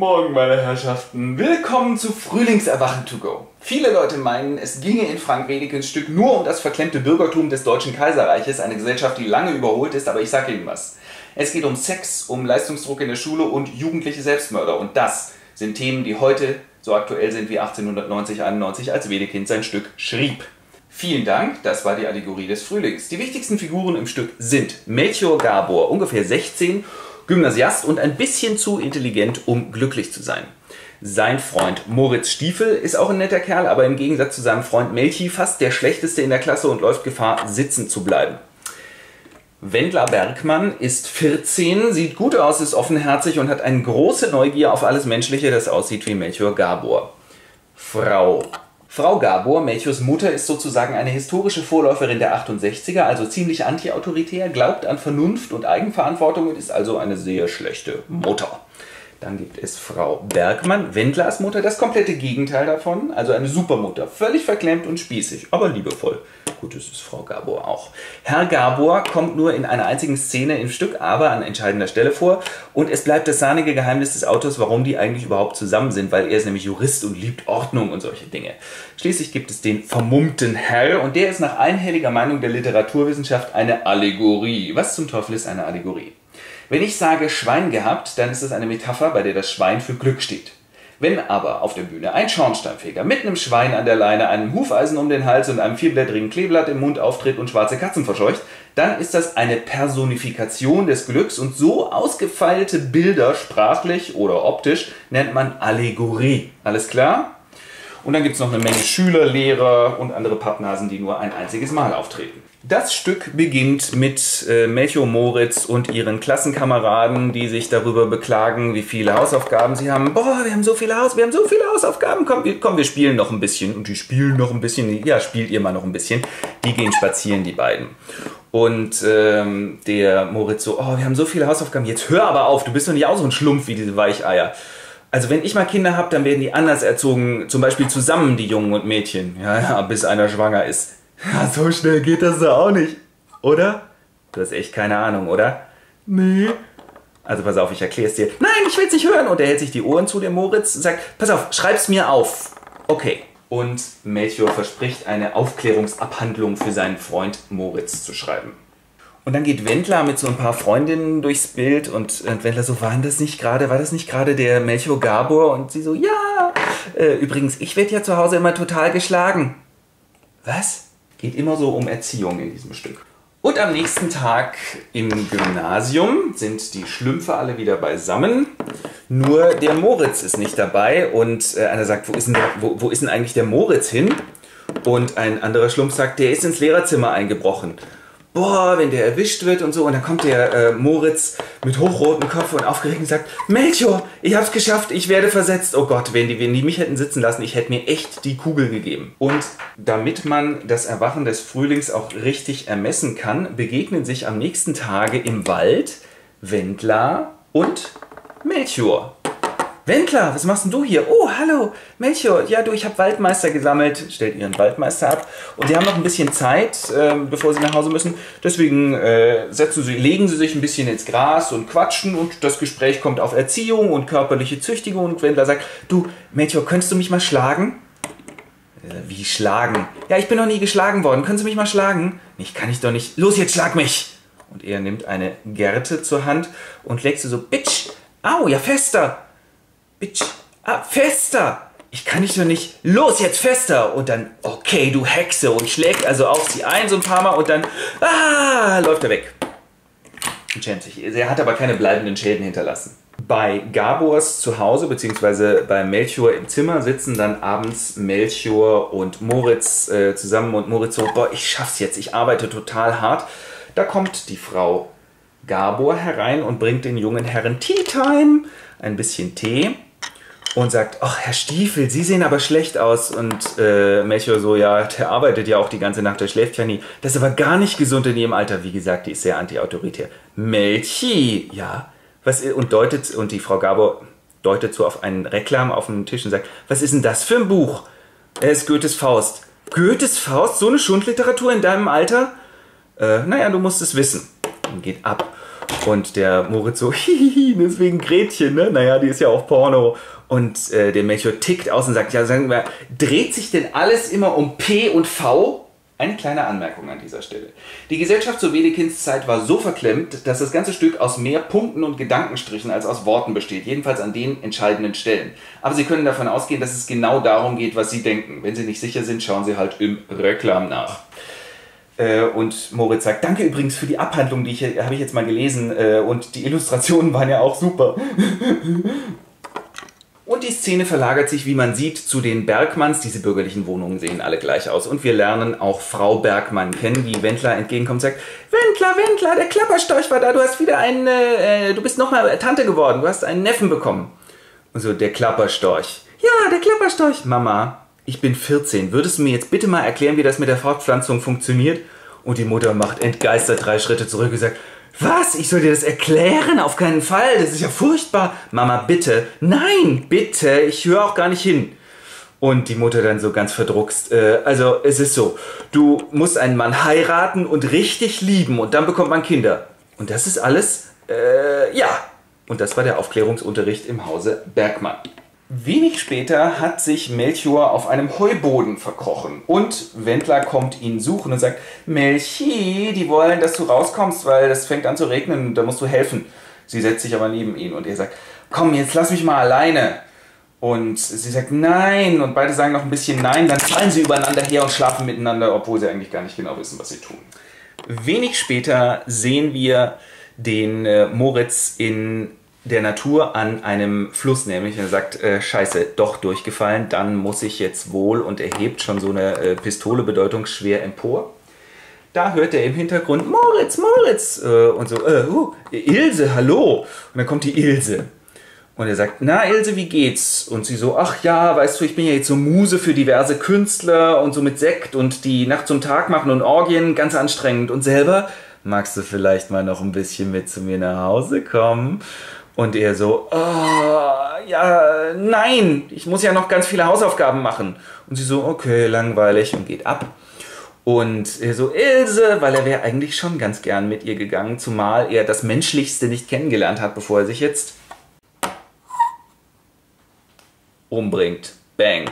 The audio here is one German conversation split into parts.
Morgen, meine Herrschaften. Willkommen zu Frühlingserwachen to go. Viele Leute meinen, es ginge in Frank Wedekens Stück nur um das verklemmte Bürgertum des Deutschen Kaiserreiches, eine Gesellschaft, die lange überholt ist, aber ich sage Ihnen was. Es geht um Sex, um Leistungsdruck in der Schule und jugendliche Selbstmörder. Und das sind Themen, die heute so aktuell sind wie 1890-91, als Wedekind sein Stück schrieb. Vielen Dank, das war die Allegorie des Frühlings. Die wichtigsten Figuren im Stück sind Melchior Gabor, ungefähr 16, Gymnasiast und ein bisschen zu intelligent, um glücklich zu sein. Sein Freund Moritz Stiefel ist auch ein netter Kerl, aber im Gegensatz zu seinem Freund Melchi fast der schlechteste in der Klasse und läuft Gefahr, sitzen zu bleiben. Wendler Bergmann ist 14, sieht gut aus, ist offenherzig und hat eine große Neugier auf alles Menschliche, das aussieht wie Melchior Gabor. Frau Gabor, Melchiors Mutter, ist sozusagen eine historische Vorläuferin der 68er, also ziemlich antiautoritär, glaubt an Vernunft und Eigenverantwortung und ist also eine sehr schlechte Mutter. Dann gibt es Frau Bergmann, Wendlers Mutter, das komplette Gegenteil davon, also eine Supermutter, völlig verklemmt und spießig, aber liebevoll. Gut, das ist Frau Gabor auch. Herr Gabor kommt nur in einer einzigen Szene im Stück, aber an entscheidender Stelle vor und es bleibt das sahnige Geheimnis des Autors, warum die eigentlich überhaupt zusammen sind, weil er ist nämlich Jurist und liebt Ordnung und solche Dinge. Schließlich gibt es den vermummten Herr und der ist nach einhelliger Meinung der Literaturwissenschaft eine Allegorie. Was zum Teufel ist eine Allegorie? Wenn ich sage Schwein gehabt, dann ist es eine Metapher, bei der das Schwein für Glück steht. Wenn aber auf der Bühne ein Schornsteinfeger mit einem Schwein an der Leine, einem Hufeisen um den Hals und einem vierblättrigen Kleeblatt im Mund auftritt und schwarze Katzen verscheucht, dann ist das eine Personifikation des Glücks und so ausgefeilte Bilder, sprachlich oder optisch, nennt man Allegorie. Alles klar? Und dann gibt es noch eine Menge Schüler, Lehrer und andere Pappnasen, die nur ein einziges Mal auftreten. Das Stück beginnt mit Melchior Moritz und ihren Klassenkameraden, die sich darüber beklagen, wie viele Hausaufgaben sie haben. Boah, wir haben so viele Hausaufgaben, komm, wir spielen noch ein bisschen. Und die spielen noch ein bisschen, ja, spielt ihr mal noch ein bisschen. Die gehen spazieren, die beiden. Und der Moritz so, oh, wir haben so viele Hausaufgaben, jetzt hör aber auf, du bist doch nicht auch so ein Schlumpf wie diese Weicheier. Also wenn ich mal Kinder habe, dann werden die anders erzogen, zum Beispiel zusammen, die Jungen und Mädchen. Ja, bis einer schwanger ist. Ja, so schnell geht das doch auch nicht, oder? Du hast echt keine Ahnung, oder? Nee. Also pass auf, ich erkläre es dir. Nein, ich will es nicht hören. Und er hält sich die Ohren zu, der Moritz, und sagt, pass auf, schreib's mir auf. Okay. Und Melchior verspricht, eine Aufklärungsabhandlung für seinen Freund Moritz zu schreiben. Und dann geht Wendler mit so ein paar Freundinnen durchs Bild und Wendler so, war das nicht gerade der Melchior Gabor? Und sie so, ja. Übrigens, ich werde ja zu Hause immer total geschlagen. Was? Geht immer so um Erziehung in diesem Stück. Und am nächsten Tag im Gymnasium sind die Schlümpfe alle wieder beisammen. Nur der Moritz ist nicht dabei und einer sagt, wo ist denn eigentlich der Moritz hin? Und ein anderer Schlumpf sagt, der ist ins Lehrerzimmer eingebrochen. Boah, wenn der erwischt wird und so. Und dann kommt der Moritz mit hochrotem Kopf und aufgeregt und sagt, Melchior, ich hab's geschafft, ich werde versetzt. Oh Gott, wenn die mich hätten sitzen lassen, ich hätte mir echt die Kugel gegeben. Und damit man das Erwachen des Frühlings auch richtig ermessen kann, begegnen sich am nächsten Tage im Wald Wendler und Melchior. Wendler, was machst denn du hier? Oh, hallo, Melchior. Ja, du, ich habe Waldmeister gesammelt. Stellt ihren Waldmeister ab. Und sie haben noch ein bisschen Zeit, bevor sie nach Hause müssen. Deswegen legen sie sich ein bisschen ins Gras und quatschen. Und das Gespräch kommt auf Erziehung und körperliche Züchtigung. Und Wendler sagt, du, Melchior, könntest du mich mal schlagen? Wie schlagen? Ja, ich bin noch nie geschlagen worden. Können Sie mich mal schlagen? Ich kann ich doch nicht. Los, jetzt schlag mich! Und er nimmt eine Gerte zur Hand und legt sie so, Bitch, au, ja, fester! Bitch, fester! Ich kann dich doch nicht. Los, jetzt fester! Und dann, okay, du Hexe. Und schlägt also auf sie ein so ein paar Mal und dann, läuft er weg. Und schämt sich. Er hat aber keine bleibenden Schäden hinterlassen. Bei Gabors zu Hause, beziehungsweise bei Melchior im Zimmer, sitzen dann abends Melchior und Moritz zusammen und Moritz so, boah, ich schaff's jetzt, ich arbeite total hart. Da kommt die Frau Gabor herein und bringt den jungen Herren Tea Time, ein bisschen Tee. Und sagt, ach, Herr Stiefel, Sie sehen aber schlecht aus. Und Melchior so, ja, der arbeitet ja auch die ganze Nacht, der schläft ja nie. Das ist aber gar nicht gesund in Ihrem Alter. Wie gesagt, die ist sehr antiautoritär. Melchi, ja. Und die Frau Gabor deutet so auf einen Reklam auf dem Tisch und sagt, was ist denn das für ein Buch? Es ist Goethes Faust. Goethes Faust? So eine Schundliteratur in deinem Alter? Naja, du musst es wissen. Und geht ab. Und der Moritz so, hihihi, deswegen Gretchen, ne? Naja, die ist ja auch Porno. Und der Melchior tickt aus und sagt, ja, sagen wir, dreht sich denn alles immer um P und V? Eine kleine Anmerkung an dieser Stelle. Die Gesellschaft zur Wedekinds Zeit war so verklemmt, dass das ganze Stück aus mehr Punkten und Gedankenstrichen als aus Worten besteht, jedenfalls an den entscheidenden Stellen. Aber Sie können davon ausgehen, dass es genau darum geht, was Sie denken. Wenn Sie nicht sicher sind, schauen Sie halt im Reklam nach. Und Moritz sagt, danke übrigens für die Abhandlung, die habe ich jetzt mal gelesen, und die Illustrationen waren ja auch super. Und die Szene verlagert sich, wie man sieht, zu den Bergmanns. Diese bürgerlichen Wohnungen sehen alle gleich aus. Und wir lernen auch Frau Bergmann kennen, wie Wendler entgegenkommt und sagt, Wendler, der Klapperstorch war da, du hast wieder du bist nochmal Tante geworden, du hast einen Neffen bekommen. Und so, der Klapperstorch. Ja, der Klapperstorch. Mama, ich bin 14, würdest du mir jetzt bitte mal erklären, wie das mit der Fortpflanzung funktioniert? Und die Mutter macht entgeistert 3 Schritte zurück und sagt, was? Ich soll dir das erklären? Auf keinen Fall. Das ist ja furchtbar. Mama, bitte. Nein, bitte. Ich höre auch gar nicht hin. Und die Mutter dann so ganz verdruckst. Also, es ist so. Du musst einen Mann heiraten und richtig lieben. Und dann bekommt man Kinder. Und das ist alles? Ja. Und das war der Aufklärungsunterricht im Hause Bergmann. Wenig später hat sich Melchior auf einem Heuboden verkrochen und Wendler kommt ihn suchen und sagt, Melchi, die wollen, dass du rauskommst, weil das fängt an zu regnen und da musst du helfen. Sie setzt sich aber neben ihn und er sagt, komm, jetzt lass mich mal alleine. Und sie sagt, nein, und beide sagen noch ein bisschen nein, dann fallen sie übereinander her und schlafen miteinander, obwohl sie eigentlich gar nicht genau wissen, was sie tun. Wenig später sehen wir den Moritz in der Natur an einem Fluss, nämlich er sagt, scheiße, doch durchgefallen, dann muss ich jetzt wohl, und er hebt schon so eine Pistole bedeutungsschwer empor. Da hört er im Hintergrund, Moritz, und so, Ilse, hallo. Und dann kommt die Ilse. Und er sagt, na Ilse, wie geht's? Und sie so, ach ja, weißt du, ich bin ja jetzt so Muse für diverse Künstler und so mit Sekt und die Nacht zum Tag machen und Orgien, ganz anstrengend. Und selber, magst du vielleicht mal noch ein bisschen mit zu mir nach Hause kommen? Und er so, ja, nein, ich muss ja noch ganz viele Hausaufgaben machen. Und sie so, okay, langweilig, und geht ab. Und er so, Ilse, weil er wäre eigentlich schon ganz gern mit ihr gegangen, zumal er das Menschlichste nicht kennengelernt hat, bevor er sich jetzt umbringt. Bang.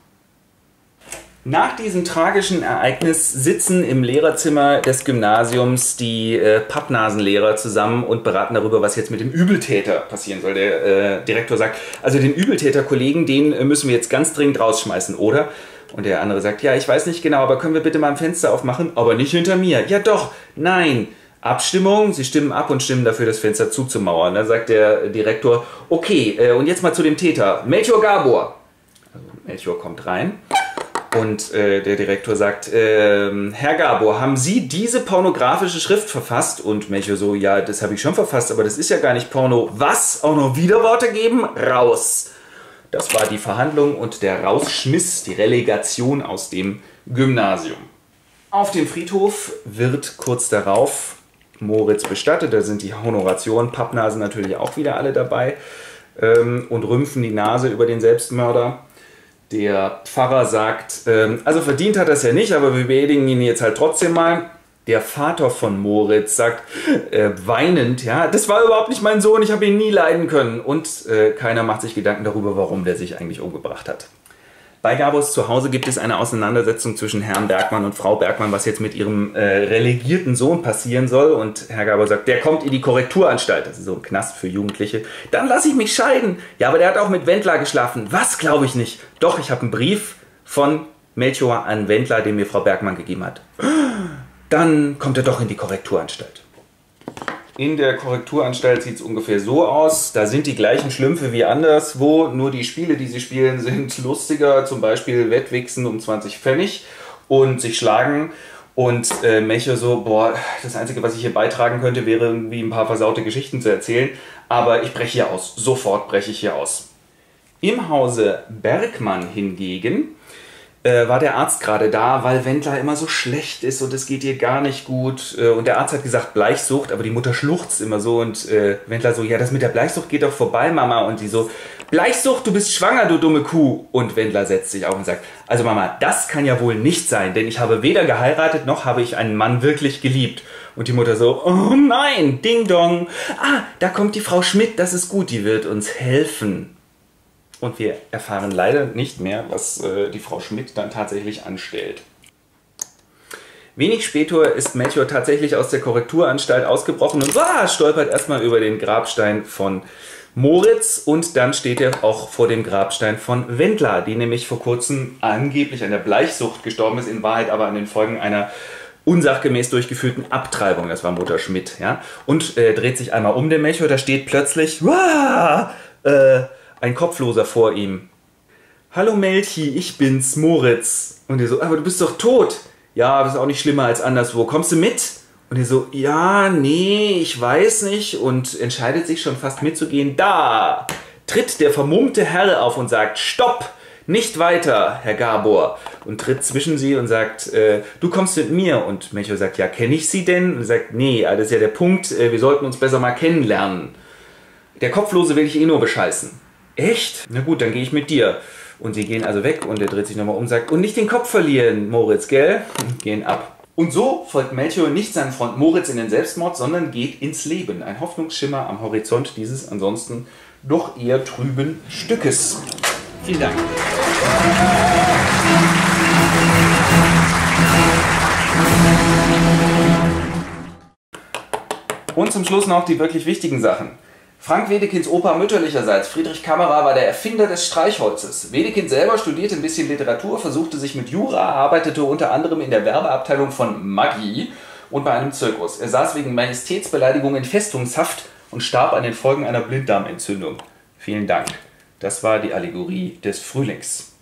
Nach diesem tragischen Ereignis sitzen im Lehrerzimmer des Gymnasiums die Pappnasenlehrer zusammen und beraten darüber, was jetzt mit dem Übeltäter passieren soll. Der Direktor sagt, also den Übeltäter-Kollegen, den müssen wir jetzt ganz dringend rausschmeißen, oder? Und der andere sagt, ja, ich weiß nicht genau, aber können wir bitte mal ein Fenster aufmachen? Aber nicht hinter mir. Ja doch, nein. Abstimmung, sie stimmen ab und stimmen dafür, das Fenster zuzumauern. Dann sagt der Direktor, okay, und jetzt mal zu dem Täter. Melchior Gabor. Also Melchior kommt rein. Und der Direktor sagt, Herr Gabor, haben Sie diese pornografische Schrift verfasst? Und Melchior so, ja, das habe ich schon verfasst, aber das ist ja gar nicht Porno. Was? Auch noch Widerworte geben? Raus! Das war die Verhandlung und der Rausschmiss, die Relegation aus dem Gymnasium. Auf dem Friedhof wird kurz darauf Moritz bestattet. Da sind die Honoratioren, Pappnasen natürlich auch wieder alle dabei und rümpfen die Nase über den Selbstmörder. Der Pfarrer sagt, also verdient hat er es ja nicht, aber wir beerdigen ihn jetzt halt trotzdem mal. Der Vater von Moritz sagt, weinend, ja, das war überhaupt nicht mein Sohn, ich habe ihn nie leiden können. Und keiner macht sich Gedanken darüber, warum der sich eigentlich umgebracht hat. Bei Gabors Zuhause gibt es eine Auseinandersetzung zwischen Herrn Bergmann und Frau Bergmann, was jetzt mit ihrem relegierten Sohn passieren soll. Und Herr Gabor sagt, der kommt in die Korrekturanstalt. Das ist so ein Knast für Jugendliche. Dann lasse ich mich scheiden. Ja, aber der hat auch mit Wendler geschlafen. Was, glaube ich nicht. Doch, ich habe einen Brief von Melchior an Wendler, den mir Frau Bergmann gegeben hat. Dann kommt er doch in die Korrekturanstalt. In der Korrekturanstalt sieht es ungefähr so aus. Da sind die gleichen Schlümpfe wie anderswo, nur die Spiele, die sie spielen, sind lustiger. Zum Beispiel Wettwichsen um 20 Pfennig und sich schlagen. Und Melchior so, boah, das Einzige, was ich hier beitragen könnte, wäre irgendwie ein paar versaute Geschichten zu erzählen. Aber ich breche hier aus. Sofort breche ich hier aus. Im Hause Bergmann hingegen war der Arzt gerade da, weil Wendler immer so schlecht ist und es geht ihr gar nicht gut. Und der Arzt hat gesagt, Bleichsucht, aber die Mutter schluchzt immer so und Wendler so, ja, das mit der Bleichsucht geht doch vorbei, Mama. Und die so, Bleichsucht, du bist schwanger, du dumme Kuh. Und Wendler setzt sich auf und sagt, also Mama, das kann ja wohl nicht sein, denn ich habe weder geheiratet, noch habe ich einen Mann wirklich geliebt. Und die Mutter so, oh nein, Ding Dong. Ah, da kommt die Frau Schmidt, das ist gut, die wird uns helfen. Und wir erfahren leider nicht mehr, was die Frau Schmidt dann tatsächlich anstellt. Wenig später ist Melchior tatsächlich aus der Korrekturanstalt ausgebrochen und stolpert erstmal über den Grabstein von Moritz und dann steht er auch vor dem Grabstein von Wendler, die nämlich vor kurzem angeblich an der Bleichsucht gestorben ist, in Wahrheit aber an den Folgen einer unsachgemäß durchgeführten Abtreibung. Das war Mutter Schmidt. Ja? Und dreht sich einmal um, der Melchior, da steht plötzlich ein Kopfloser vor ihm. Hallo Melchi, ich bin's, Moritz. Und er so, aber du bist doch tot. Ja, das ist auch nicht schlimmer als anderswo. Kommst du mit? Und er so, ja, nee, ich weiß nicht. Und entscheidet sich schon fast mitzugehen. Da tritt der vermummte Herr auf und sagt, stopp, nicht weiter, Herr Gabor. Und tritt zwischen sie und sagt, du kommst mit mir. Und Melchior sagt, ja, kenne ich Sie denn? Und er sagt, nee, das ist ja der Punkt, wir sollten uns besser mal kennenlernen. Der Kopflose will ich eh nur bescheißen. Echt? Na gut, dann gehe ich mit dir. Und sie gehen also weg und er dreht sich nochmal um und sagt, und nicht den Kopf verlieren, Moritz, gell? Und gehen ab. Und so folgt Melchior nicht seinem Freund Moritz in den Selbstmord, sondern geht ins Leben. Ein Hoffnungsschimmer am Horizont dieses ansonsten doch eher trüben Stückes. Vielen Dank. Und zum Schluss noch die wirklich wichtigen Sachen. Frank Wedekinds Opa mütterlicherseits, Friedrich Kammerer, war der Erfinder des Streichholzes. Wedekind selber studierte ein bisschen Literatur, versuchte sich mit Jura, arbeitete unter anderem in der Werbeabteilung von Maggi und bei einem Zirkus. Er saß wegen Majestätsbeleidigung in Festungshaft und starb an den Folgen einer Blinddarmentzündung. Vielen Dank. Das war die Allegorie des Frühlings.